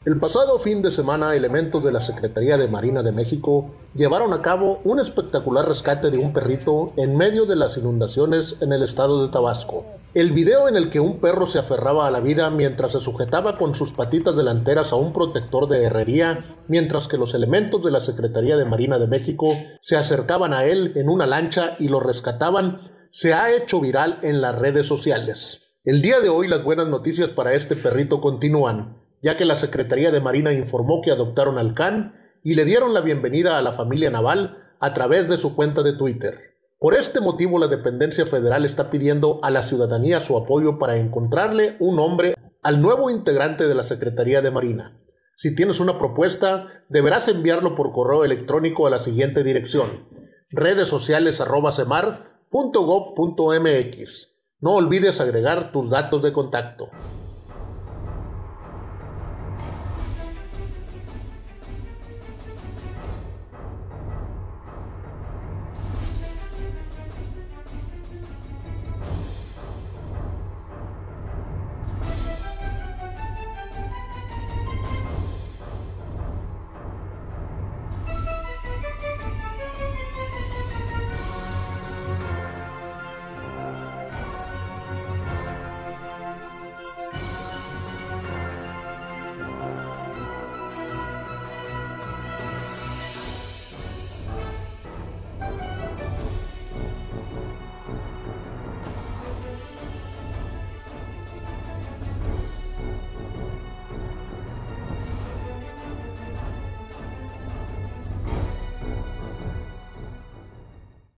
El pasado fin de semana, elementos de la Secretaría de Marina de México llevaron a cabo un espectacular rescate de un perrito en medio de las inundaciones en el estado de Tabasco. El video en el que un perro se aferraba a la vida mientras se sujetaba con sus patitas delanteras a un protector de herrería, mientras que los elementos de la Secretaría de Marina de México se acercaban a él en una lancha y lo rescataban, se ha hecho viral en las redes sociales. El día de hoy las buenas noticias para este perrito continúan, ya que la Secretaría de Marina informó que adoptaron al can y le dieron la bienvenida a la familia naval a través de su cuenta de Twitter. Por este motivo, la dependencia federal está pidiendo a la ciudadanía su apoyo para encontrarle un nombre al nuevo integrante de la Secretaría de Marina. Si tienes una propuesta, deberás enviarlo por correo electrónico a la siguiente dirección: redessociales@semar.gov.mx. No olvides agregar tus datos de contacto.